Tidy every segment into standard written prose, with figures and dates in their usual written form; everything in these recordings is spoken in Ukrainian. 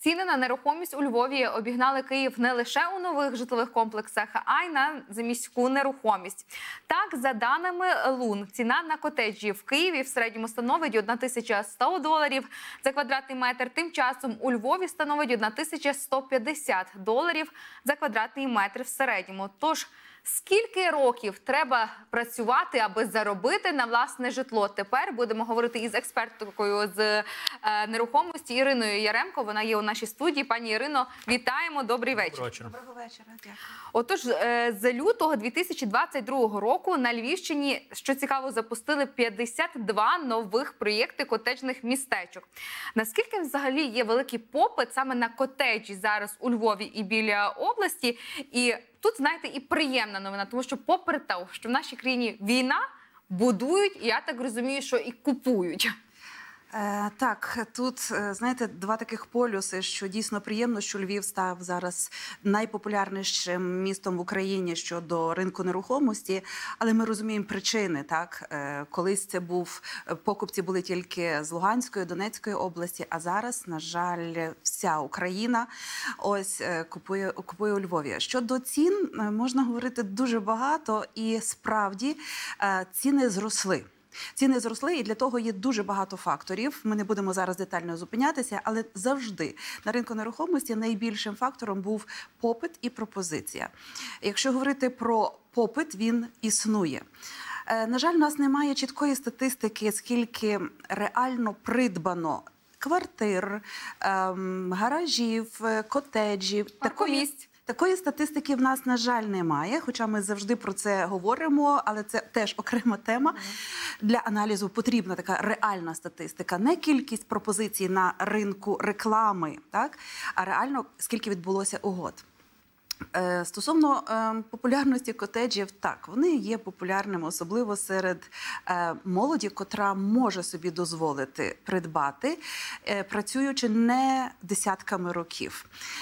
Ціни на нерухомість у Львові обігнали Київ не лише у нових житлових комплексах, а й на заміську нерухомість. Так, за даними Лун, ціна на котеджі в Києві в середньому становить 1100 доларів за квадратний метр. Тим часом у Львові становить 1150 доларів за квадратний метр в середньому. Тож, скільки років треба працювати, аби заробити на власне житло? Тепер будемо говорити із експерткою з нерухомості Іриною Яремко. Вона є у нашій студії. Пані Ірино, вітаємо. Добрий вечір. Доброго вечора. Дякую. Отож, з лютого 2022 року на Львівщині, що цікаво, запустили 52 нових проєкти котеджних містечок. Наскільки взагалі є великий попит саме на котеджі зараз у Львові і біля області? І тут, знаєте, і приємна новина, тому що попри те, що в нашій країні війна, будують, і я так розумію, що і купують. Так, тут, знаєте, два таких полюси, що дійсно приємно, що Львів став зараз найпопулярнішим містом в Україні щодо ринку нерухомості, але ми розуміємо причини, так? Колись це покупці були тільки з Луганської, Донецької області, а зараз, на жаль, вся Україна ось купує у Львові. Щодо цін, можна говорити дуже багато, і справді ціни зросли. Ціни зросли, і для того є дуже багато факторів. Ми не будемо зараз детально зупинятися, але завжди на ринку нерухомості найбільшим фактором був попит і пропозиція. Якщо говорити про попит, він існує. На жаль, у нас немає чіткої статистики, скільки реально придбано квартир, гаражів, котеджів, Такої статистики в нас, на жаль, немає, хоча ми завжди про це говоримо, але це теж окрема тема. Для аналізу потрібна така реальна статистика. Не кількість пропозицій на ринку реклами, так? А реально, скільки відбулося угод. Стосовно популярності котеджів, так, вони є популярними, особливо серед молоді, котра може собі дозволити придбати, працюючи не десятками років.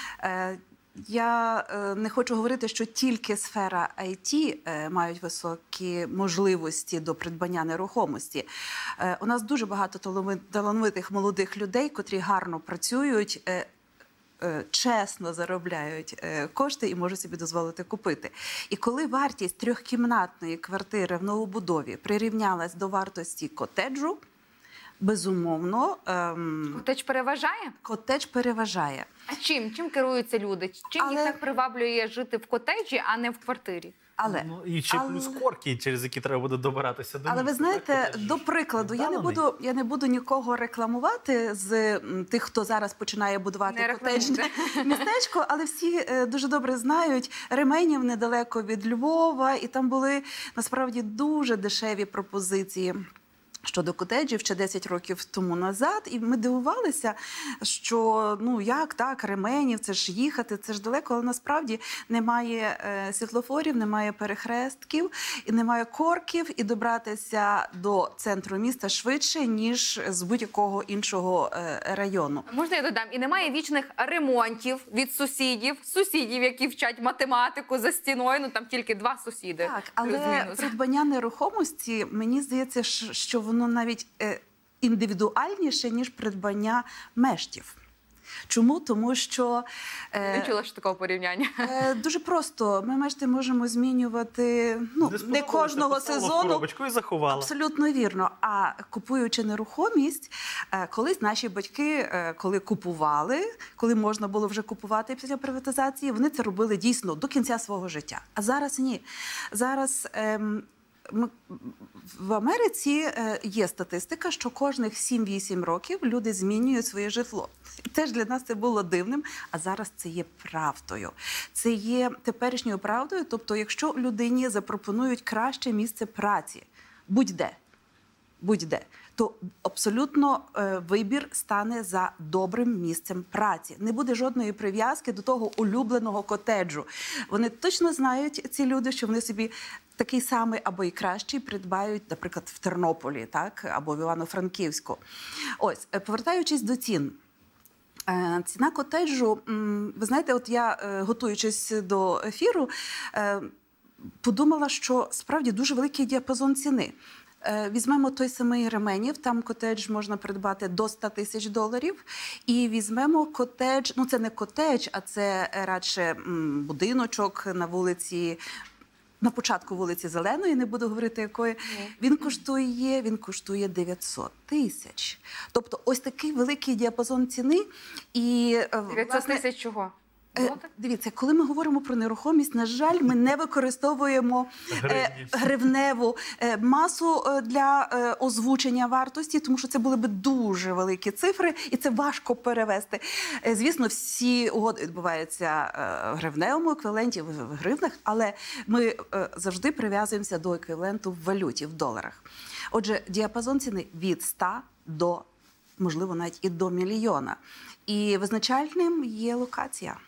Я не хочу говорити, що тільки сфера IT мають високі можливості до придбання нерухомості. У нас дуже багато талановитих молодих людей, котрі гарно працюють, чесно заробляють кошти і можуть собі дозволити купити. І коли вартість трьохкімнатної квартири в новобудові прирівнялась до вартості котеджу, безумовно... Котедж переважає? Котедж переважає. А чим? Чим керуються люди? Чим їх так приваблює жити в котеджі, а не в квартирі? І ще плюс корки, через які треба буде добиратися до місця. Але ви знаєте, до прикладу, я не буду нікого рекламувати з тих, хто зараз починає будувати котеджне містечко, але всі дуже добре знають Ременів недалеко від Львова, і там були насправді дуже дешеві пропозиції щодо котеджів ще 10 років тому назад, і ми дивувалися, що, ну, як так, Ременів, це ж їхати, це ж далеко, але насправді немає світлофорів, немає перехрестків, і немає корків, і добратися до центру міста швидше, ніж з будь-якого іншого району. Можна я додам? І немає вічних ремонтів від сусідів, які вчать математику за стіною, ну там тільки два сусіди. Так, але придбання нерухомості, мені здається, що воно навіть індивідуальніше, ніж придбання мештів. Чому? Тому що... Не чула ж такого порівняння. Дуже просто. Ми мешти можемо змінювати не кожного сезону. І заховала. Абсолютно вірно. А купуючи нерухомість, колись наші батьки, коли купували, коли можна було вже купувати після приватизації, вони це робили дійсно до кінця свого життя. А зараз ні. Зараз... В Америці є статистика, що кожних 7-8 років люди змінюють своє житло. Теж для нас це було дивним, а зараз це є правдою. Це є теперішньою правдою, тобто якщо людині запропонують краще місце праці, будь-де, то абсолютно вибір стане за добрим місцем праці. Не буде жодної прив'язки до того улюбленого котеджу. Вони точно знають, ці люди, що вони собі такий самий або і кращий придбають, наприклад, в Тернополі, так, або в Івано-Франківську. Ось, повертаючись до цін. Ціна котеджу, ви знаєте, от я, готуючись до ефіру, подумала, що справді дуже великий діапазон ціни. Візьмемо той самий Ременів, там котедж можна придбати до $100,000. І візьмемо котедж, ну це не котедж, а це радше будиночок на вулиці, на початку вулиці Зеленої, не буду говорити якої, він коштує 900 тисяч. Тобто ось такий великий діапазон ціни. І, 900 тисяч чого? Дивіться, коли ми говоримо про нерухомість, на жаль, ми не використовуємо гривневу масу для озвучення вартості, тому що це були б дуже великі цифри, і це важко перевести. Звісно, всі угоди відбуваються в гривневому еквіваленті, в гривнах, але ми завжди прив'язуємося до еквіваленту в валюті, в доларах. Отже, діапазон ціни від 100 до, можливо, навіть і до мільйона. І визначальним є локація.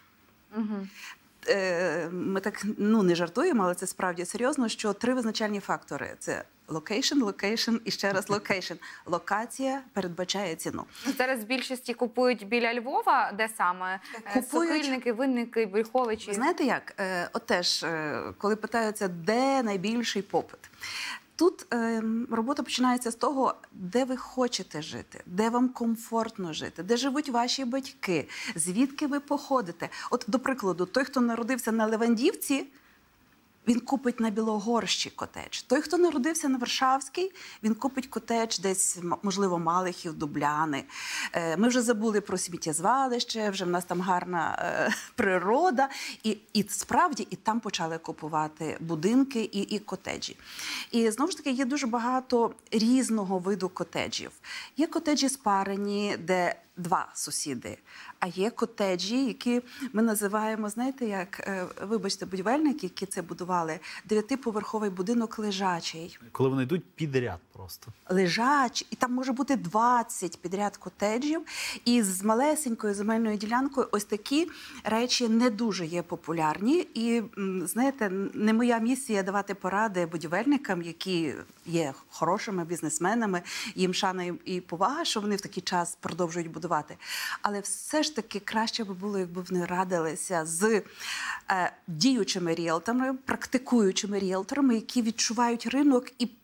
Ми так не жартуємо, але це справді серйозно, що 3 визначальні фактори – це локейшн і ще раз локейшн. Локація передбачає ціну. Зараз більшості купують біля Львова, де саме? Сокільники, Винники, Брюховичі. Ви знаєте як? От теж, коли питаються, де найбільший попит. Тут робота починається з того, де ви хочете жити, де вам комфортно жити, де живуть ваші батьки, звідки ви походите. От, до прикладу, той, хто народився на Левандівці, він купить на Білогорщі котедж. Той, хто народився на Варшавській, він купить котедж десь, можливо, Малихів, Дубляни. Ми вже забули про сміттєзвалище, вже в нас там гарна природа. І справді, і там почали купувати будинки і котеджі. І, знову ж таки, є дуже багато різного виду котеджів. Є котеджі спарені, де 2 сусіди. А є котеджі, які ми називаємо, знаєте, як, вибачте, будівельники, які це будували, 9-поверховий будинок лежачий. Коли вони йдуть підряд просто. Лежачий. І там може бути 20 підряд котеджів. І з малесенькою земельною ділянкою ось такі речі не дуже є популярні. І, знаєте, не моя місія давати поради будівельникам, які є хорошими бізнесменами, їм шана і повага, що вони в такий час продовжують будувати. Але все ж таки краще би було, якби вони радилися з діючими ріелторами, практикуючими ріелторами, які відчувають ринок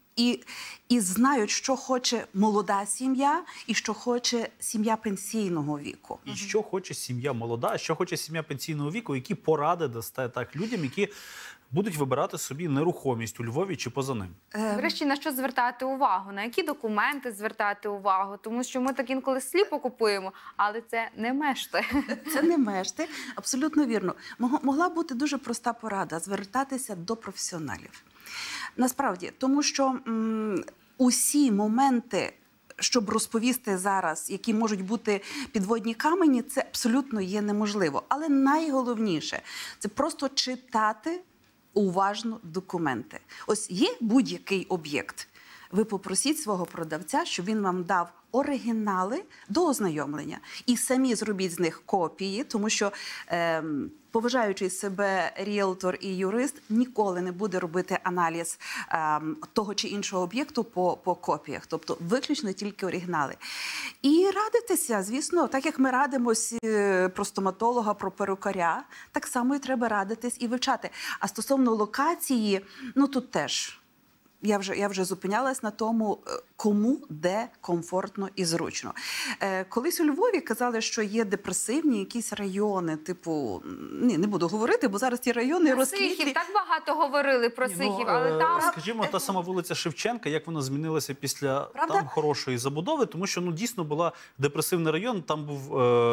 і знають, що хоче молода сім'я і що хоче сім'я пенсійного віку. І що хоче сім'я молода, а що хоче сім'я пенсійного віку, які поради дасте так людям, які будуть вибирати собі нерухомість у Львові чи поза ним? Врешті, на що звертати увагу? На які документи звертати увагу? Тому що ми так інколи сліпо купуємо, але це не мешти. Це не мешти, абсолютно вірно. Могла бути дуже проста порада – звертатися до професіоналів. Насправді, тому що усі моменти, щоб розповісти зараз, які можуть бути підводні камені, це абсолютно є неможливо. Але найголовніше – це просто читати уважно документи. Ось є будь-який об'єкт. Ви попросіть свого продавця, щоб він вам дав оригінали до ознайомлення. І самі зробіть з них копії, тому що поважаючий себе ріелтор і юрист ніколи не буде робити аналіз того чи іншого об'єкту по копіях. Тобто виключно тільки оригінали. І радитися, звісно, так як ми радимось про стоматолога, про перукаря, так само і треба радитись і вивчати. А стосовно локації, ну тут теж я вже зупинялась на тому, кому де комфортно і зручно. Колись у Львові казали, що є депресивні якісь райони, типу, не буду говорити, бо зараз ті райони розквітлі. Сихів, так багато говорили про Сихів, але там... Скажімо, та сама вулиця Шевченка, як вона змінилася після там хорошої забудови, тому що дійсно була депресивний район, там був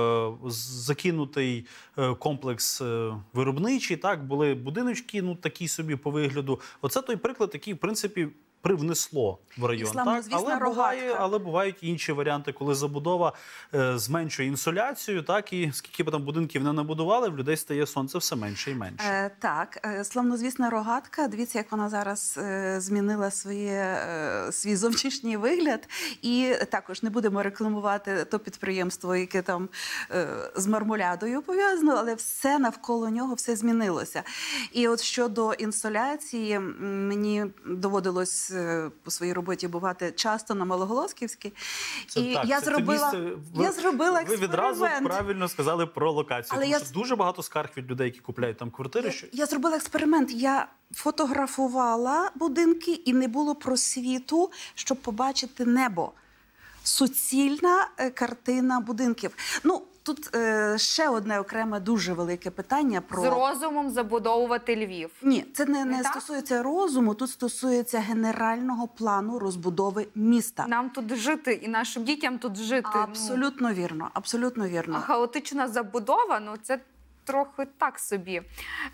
закинутий комплекс виробничий, так, були будиночки, такі собі по вигляду. Оце той приклад, який, в принципі, привнесло в район. Так? Але бувають інші варіанти, коли забудова зменшує інсоляцію, так, і скільки б там будинків не набудували, в людей стає сонце все менше і менше. Так, славнозвісна Рогатка, дивіться, як вона зараз змінила свій зовнішній вигляд. І також не будемо рекламувати то підприємство, яке там з мармулядою пов'язано, але все навколо нього, все змінилося. І от щодо інсоляції, мені доводилось стараюсь по своїй роботі бувати часто на Малоголосківській. І я зробила експеримент. Ви відразу правильно сказали про локацію, тому що дуже багато скарг від людей, які купляють там квартири. Я зробила експеримент. Я фотографувала будинки і не було просвіту, щоб побачити небо. Суцільна картина будинків. Ну, тут ще одне окреме дуже велике питання про... З розумом забудовувати Львів. Ні, це не стосується розуму, тут стосується генерального плану розбудови міста. Нам тут жити і нашим дітям тут жити. Абсолютно вірно, абсолютно вірно. А хаотична забудова, ну це трохи так собі.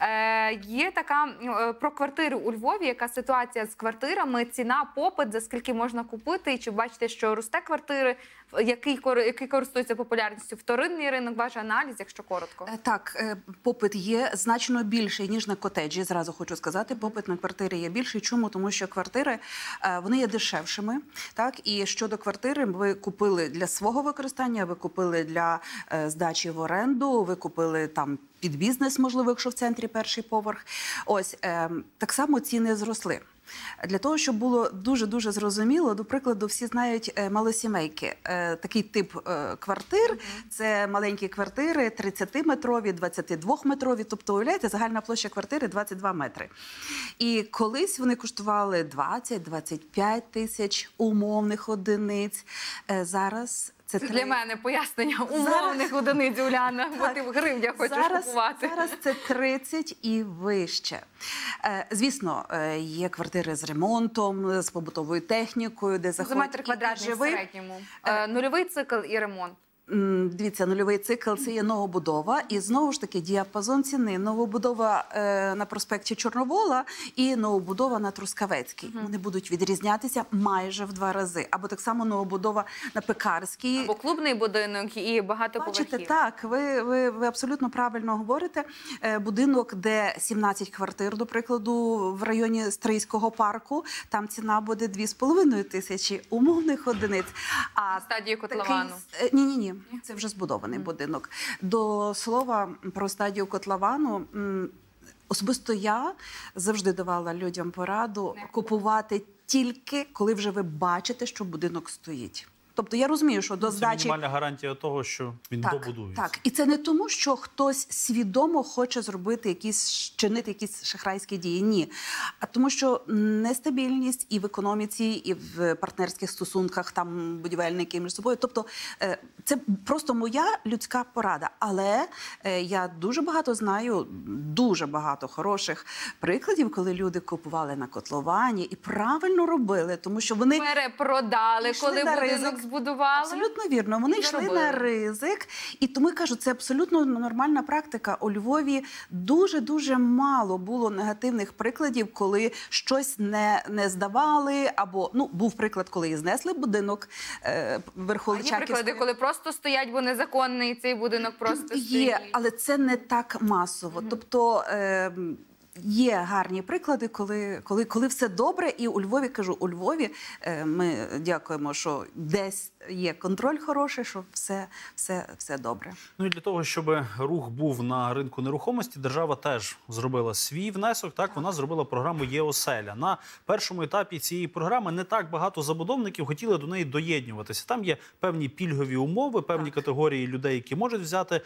Є така про квартири у Львові, яка ситуація з квартирами, ціна, попит, за скільки можна купити, і чи бачите, що росте квартири, який користується популярністю, вторинний ринок, ваш аналіз, якщо коротко? Так, попит є значно більший, ніж на котеджі, зразу хочу сказати. Попит на квартири є більший. Чому? Тому що квартири, вони є дешевшими. Так? І щодо квартири, ви купили для свого використання, ви купили для здачі в оренду, ви купили там під бізнес, можливо, якщо в центрі перший поверх. Ось, так само ціни зросли. Для того, щоб було дуже-дуже зрозуміло, до прикладу, всі знають малосімейки. Такий тип квартир, це маленькі квартири, 30-метрові, 22-метрові, тобто, уявляєте, загальна площа квартири 22 метри. І колись вони коштували 20-25 тисяч умовних одиниць. Зараз... Це для мене пояснення умовних одиниць, Уляна, бо ти в гривнях хочеш купувати. Зараз це 30 і вище. Звісно, є квартири з ремонтом, з побутовою технікою, де заходять... За метр квадратний в середньому. Нульовий цикл і ремонт. Дивіться, нульовий цикл – це є новобудова. І знову ж таки діапазон ціни. Новобудова на проспекті Чорновола і новобудова на Трускавецькій. Вони будуть відрізнятися майже в 2 рази. Або так само новобудова на Пекарській. Або клубний будинок і багатоповерхів. Бачите, так, ви абсолютно правильно говорите. Будинок, де 17 квартир, до прикладу, в районі Стрийського парку, там ціна буде 2,5 тисячі умовних одиниць. На стадії котловану. Ні. Це вже збудований будинок. До слова про стадію котловану, особисто я завжди давала людям пораду купувати тільки, коли вже ви бачите, що будинок стоїть. Тобто я розумію, що до здачі... Це мінімальна гарантія того, що він добудується. Так, і це не тому, що хтось свідомо хоче зробити чинити якісь шахрайські дії. Ні. А тому, що нестабільність і в економіці, і в партнерських стосунках, там, будівельники між собою. Тобто це просто моя людська порада. Але я дуже багато знаю, дуже багато хороших прикладів, коли люди купували на котловані і правильно робили, тому що вони... Перепродали, коли будинок збудували. Абсолютно вірно. Вони йшли на ризик. І тому, кажу, це абсолютно нормальна практика. У Львові дуже-дуже мало було негативних прикладів, коли щось не здавали, або, був приклад, коли і знесли будинок Верхоличаківської. Є приклади, коли просто стоять, бо незаконний цей будинок просто стоїть? Є, але це не так масово. Тобто... Є гарні приклади, коли все добре. І у Львові, кажу, у Львові ми дякуємо, що десь є контроль хороший, що все добре. Ну і для того, щоб рух був на ринку нерухомості, держава теж зробила свій внесок. Так, вона зробила програму «Є-оселя». На першому етапі цієї програми не так багато забудовників хотіли до неї доєднуватися. Там є певні пільгові умови, певні категорії людей, які можуть взяти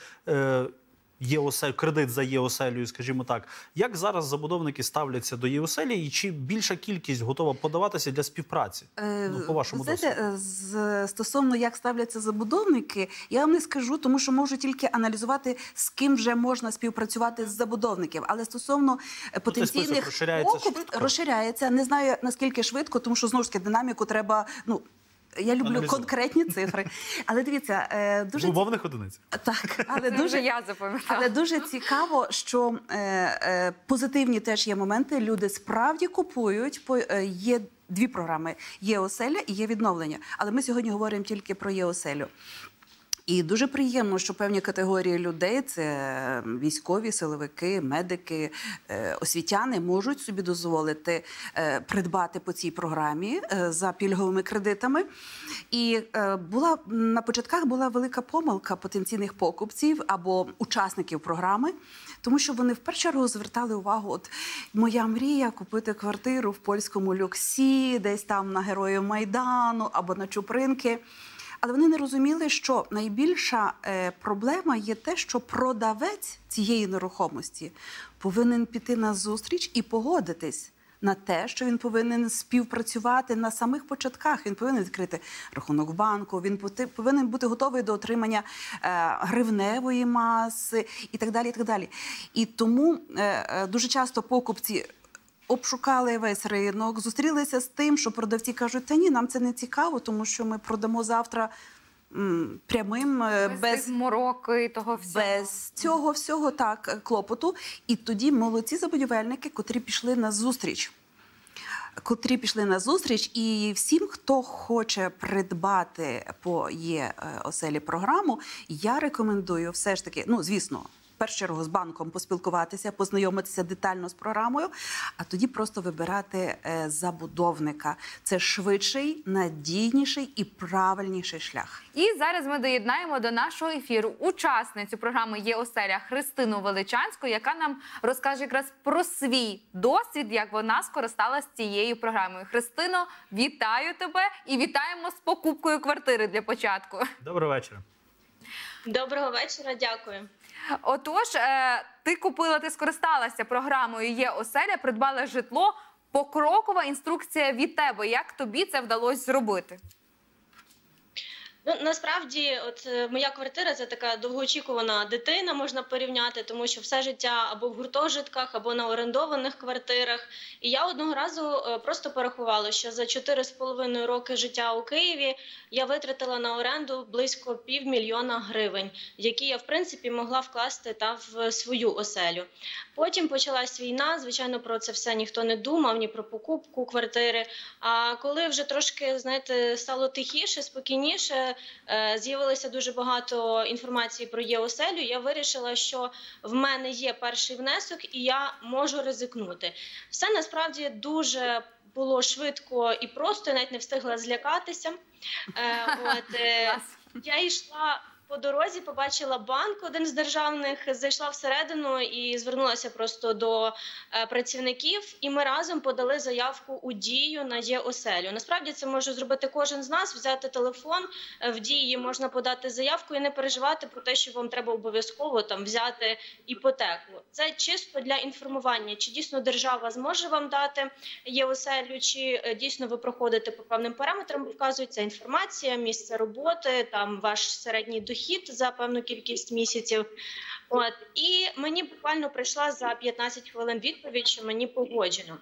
кредит за Є-оселю, скажімо так. Як зараз забудовники ставляться до Є-оселі і чи більша кількість готова подаватися для співпраці? По вашому досвіду. Стосовно як ставляться забудовники, я вам не скажу, тому що можу тільки аналізувати, з ким вже можна співпрацювати з забудовників. Але стосовно потенційних розширяється. Не знаю, наскільки швидко, тому що, знову ж таки, динаміку треба... Я люблю конкретні цифри. Але дивіться, дуже... Умовних одиниць. Так, але дуже цікаво, що позитивні теж є моменти. Люди справді купують. Є 2 програми. Є оселя і є відновлення. Але ми сьогодні говоримо тільки про Є-оселю. І дуже приємно, що певні категорії людей, це військові, силовики, медики, освітяни, можуть собі дозволити придбати по цій програмі за пільговими кредитами. І на початках була велика помилка потенційних покупців або учасників програми, тому що вони в першу чергу звертали увагу, от моя мрія купити квартиру в польському люксі, десь там на Героїв Майдану або на Чупринки. Але вони не розуміли, що найбільша проблема є те, що продавець цієї нерухомості повинен піти на зустріч і погодитись на те, що він повинен співпрацювати на самих початках. Він повинен відкрити рахунок в банку, він повинен бути готовий до отримання гривневої маси і так далі, і так далі. І тому дуже часто покупці обшукали весь ринок, зустрілися з тим, що продавці кажуть, та ні, нам це не цікаво, тому що ми продамо завтра прямим, без мороки, того всього. Без цього всього, так, клопоту. І тоді молодці забудівельники, котрі пішли на зустріч. І всім, хто хоче придбати по Є-оселі програму, я рекомендую все ж таки, звісно, в першу чергу з банком поспілкуватися, познайомитися детально з програмою, а тоді просто вибирати забудовника. Це швидший, надійніший і правильніший шлях. І зараз ми доєднаємо до нашого ефіру учасницю програми «Є-оселя» Христину Величанську, яка нам розкаже якраз про свій досвід, як вона скористалась цією програмою. Христино, вітаю тебе і вітаємо з покупкою квартири для початку. Доброго вечора. Доброго вечора, дякую. Отож, ти скористалася програмою «Є-оселя», придбала житло. Покрокова інструкція від тебе. Як тобі це вдалося зробити? Насправді, моя квартира – це така довгоочікувана дитина, можна порівняти, тому що все життя або в гуртожитках, або на орендованих квартирах. І я одного разу просто порахувала, що за 4,5 роки життя у Києві я витратила на оренду близько 500 000 гривень, які я, в принципі, могла вкласти в свою оселю. Потім почалась війна, звичайно, про це все ніхто не думав, ні про покупку квартири. А коли вже трошки, стало тихіше, спокійніше, з'явилося дуже багато інформації про Є-оселю, я вирішила, що в мене є перший внесок і я можу ризикнути. Все насправді дуже було швидко і просто, я навіть не встигла злякатися. Я йшла по дорозі, побачила банк, один з державних, зайшла всередину і звернулася просто до працівників, і ми разом подали заявку у Дію на Є-оселю. Насправді це може зробити кожен з нас, взяти телефон, в Дії можна подати заявку і не переживати про те, що вам треба обов'язково взяти іпотеку. Це чисто для інформування, чи дійсно держава зможе вам дати Є-оселю, чи дійсно ви проходите по певним параметрам, вказується інформація, місце роботи, ваш середній дохід за певну кількість місяців. І мені буквально прийшла за 15 хвилин відповідь, що мені погоджено.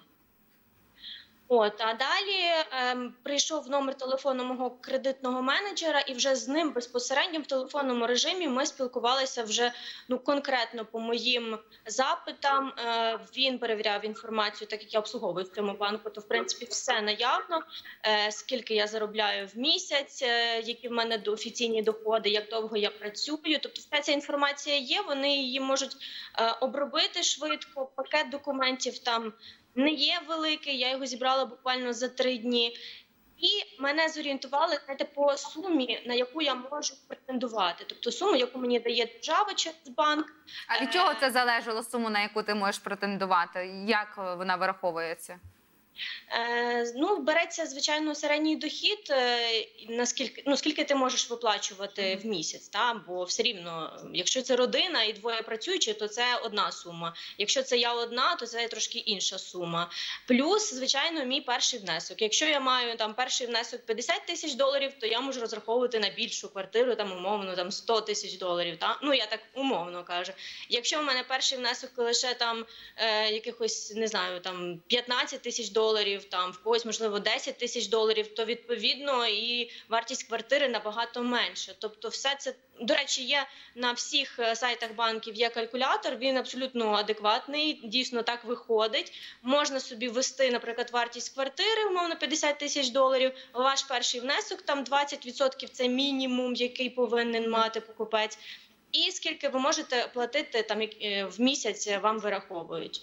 А далі прийшов номер телефону мого кредитного менеджера, і вже з ним безпосередньо в телефонному режимі ми спілкувалися вже конкретно по моїм запитам. Він перевіряв інформацію, так як я обслуговую в цьому банку, то в принципі все наявно, скільки я заробляю в місяць, які в мене офіційні доходи, як довго я працюю. Тобто вся ця інформація є, вони її можуть обробити швидко, пакет документів там не є великий, я його зібрала буквально за 3 дні. І мене зорієнтували по сумі, на яку я можу претендувати. Тобто суму, яку мені дає держава через банк. А від чого це залежало, суму, на яку ти можеш претендувати? Як вона вираховується? Береться, звичайно, середній дохід, скільки ти можеш виплачувати в місяць, бо все рівно, якщо це родина і двоє працюючі, то це одна сума. Якщо це я одна, то це трошки інша сума. Плюс, звичайно, мій перший внесок. Якщо я маю перший внесок $50 000, то я можу розраховувати на більшу квартиру, умовно, $100 000, я так умовно кажу. Якщо в мене перший внесок лише якихось, не знаю, $15 000, доларів, там в когось, можливо, 10 тисяч доларів, то відповідно і вартість квартири набагато менша. Тобто все це, до речі, є на всіх сайтах банків, є калькулятор, він абсолютно адекватний, дійсно так виходить. Можна собі ввести, наприклад, вартість квартири, умовно 50 тисяч доларів, ваш перший внесок, там 20% це мінімум, який повинен мати покупець. І скільки ви можете платити там в місяць, вам вираховують.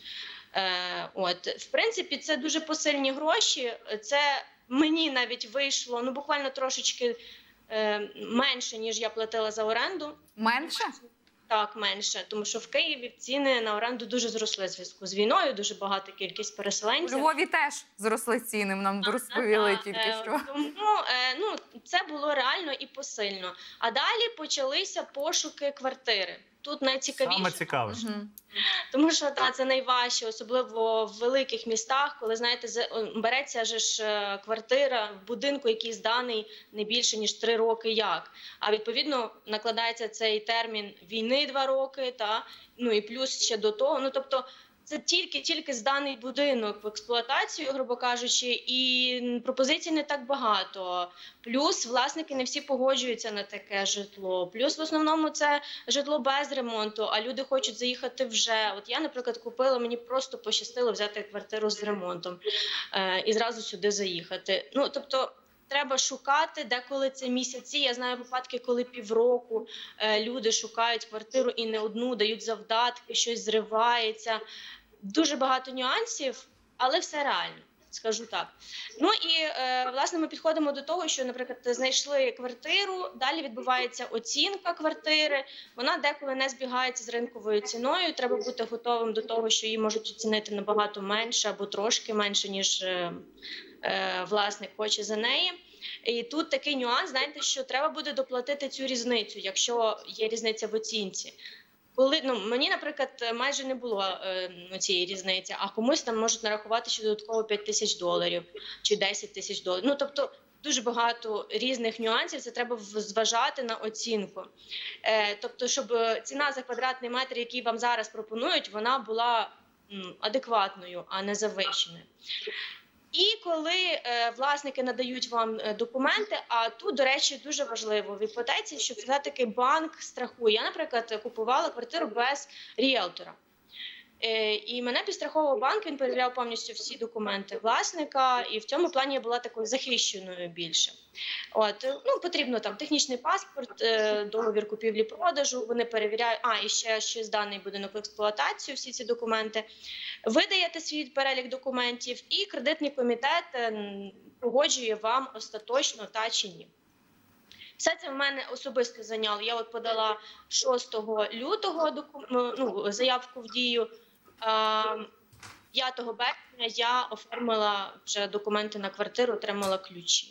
В принципі, це дуже посильні гроші. Це мені навіть вийшло, ну, буквально трошечки менше, ніж я платила за оренду. Менше? Так, менше. Тому що в Києві ціни на оренду дуже зросли в зв'язку з війною, дуже багата кількість переселенців. У Львові теж зросли ціни, нам розповіли тільки що. Тому це було реально і посильно. А далі почалися пошуки квартири. Тут найцікавіше. Саме цікавіше. Тому що це найважче, особливо в великих містах, коли, знаєте, береться квартира в будинку, який зданий не більше, ніж 3 роки як. А відповідно накладається цей термін війни 2 роки, ну і плюс ще до того. Ну, тобто, це тільки зданий будинок в експлуатацію, грубо кажучи, і пропозицій не так багато. Плюс власники не всі погоджуються на таке житло. Плюс в основному це житло без ремонту, а люди хочуть заїхати вже. От я, наприклад, купила, мені просто пощастило взяти квартиру з ремонтом і зразу сюди заїхати. Ну, тобто, треба шукати, деколи це місяці. Я знаю випадки, коли півроку люди шукають квартиру і не одну, дають завдатки, щось зривається. Дуже багато нюансів, але все реально, скажу так. Ну і, власне, ми підходимо до того, що, наприклад, знайшли квартиру, далі відбувається оцінка квартири, вона деколи не збігається з ринковою ціною, треба бути готовим до того, що її можуть оцінити набагато менше або трошки менше, ніж власник хоче за неї. І тут такий нюанс, знаєте, що треба буде доплатити цю різницю, якщо є різниця в оцінці. Мені, наприклад, майже не було цієї різниці, а комусь там можуть нарахувати ще додатково 5 тисяч доларів чи 10 тисяч доларів. Ну, тобто, дуже багато різних нюансів, це треба зважати на оцінку. Тобто, щоб ціна за квадратний метр, який вам зараз пропонують, вона була адекватною, а не завищеною. І коли власники надають вам документи, а тут, до речі, дуже важливо в іпотеці, що все-таки банк страхує. Я, наприклад, купувала квартиру без ріелтора. І мене підстраховував банк, він перевіряв повністю всі документи власника, і в цьому плані я була такою захищеною більше. Потрібно там технічний паспорт, договір купівлі-продажу, вони перевіряють, і ще щось даний будинок в експлуатацію, всі ці документи. Ви даєте свій перелік документів, і кредитний комітет погоджує вам остаточно та чи ні. Все це в мене особисто зайняло. Я подала 6 лютого заявку в дію. 5 березня я оформила вже документи на квартиру, отримала ключі.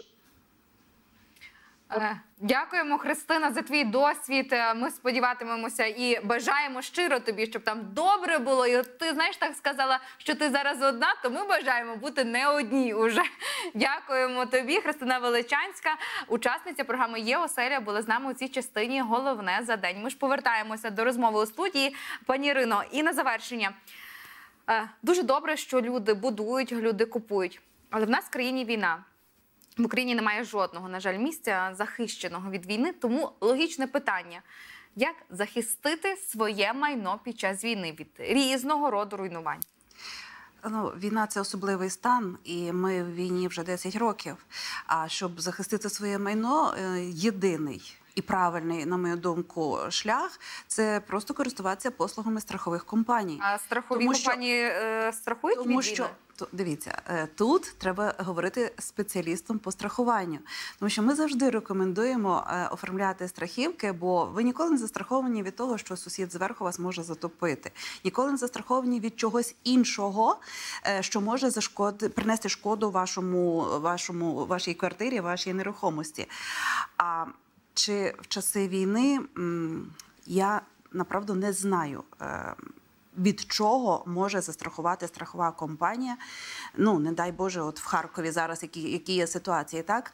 Дякуємо, Христина, за твій досвід. Ми сподіватимемося і бажаємо щиро тобі, щоб там добре було. І ти, знаєш, так сказала, що ти зараз одна, то ми бажаємо бути не одні уже. Дякуємо тобі, Христина Величанська, учасниця програми «Є оселя», була з нами у цій частині «Головне за день». Ми ж повертаємося до розмови у студії. Пані Ірино, і на завершення. Дуже добре, що люди будують, люди купують. Але в нас в країні війна. В Україні немає жодного, на жаль, місця захищеного від війни, тому логічне питання – як захистити своє майно під час війни від різного роду руйнувань? Війна – це особливий стан, і ми в війні вже 10 років. А щоб захистити своє майно, єдиний і правильний, на мою думку, шлях – це просто користуватися послугами страхових компаній. А страхові компанії страхують від війни? Дивіться, тут треба говорити спеціалістом по страхуванню. Тому що ми завжди рекомендуємо оформляти страхівки, бо ви ніколи не застраховані від того, що сусід зверху вас може затопити. Ніколи не застраховані від чогось іншого, що може принести шкоду вашій квартирі, вашій нерухомості. А чи в часи війни я, направду, не знаю, від чого може застрахувати страхова компанія. Не дай Боже, от в Харкові зараз, які є ситуації, так?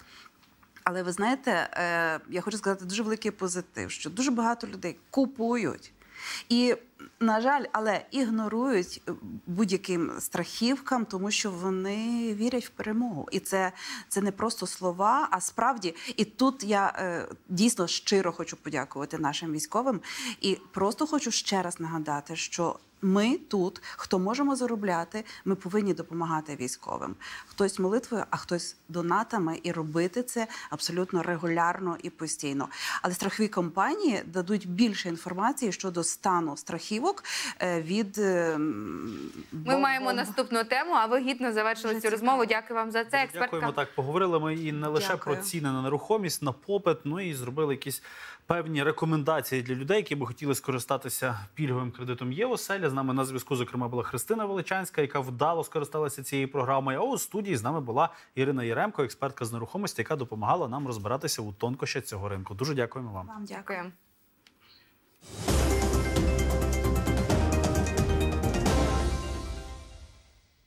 Але ви знаєте, я хочу сказати дуже великий позитив, що дуже багато людей купують І, на жаль, але ігнорують будь-яким страхівкам, тому що вони вірять в перемогу. І це не просто слова, а справді. І тут я дійсно щиро хочу подякувати нашим військовим. І просто хочу ще раз нагадати, що ми тут, хто можемо заробляти, ми повинні допомагати військовим. Хтось молитвою, а хтось донатами, і робити це абсолютно регулярно і постійно. Але страхові компанії дадуть більше інформації щодо стану страхівок від... Ми маємо наступну тему, а ви гідно завершили цю розмову. Дякую вам за це. Дякуємо. Так, поговорили ми і не лише про ціни на нерухомість, на попит, ну і зробили якісь певні рекомендації для людей, які би хотіли скористатися пільговим кредитом «Є-оселя». З нами на зв'язку, зокрема, була Христина Величанська, яка вдало скористалася цією програмою. А у студії з нами була Ірина Яремко, експертка з нерухомості, яка допомагала нам розбиратися у тонкощах цього ринку. Дуже дякуємо вам. Дякую.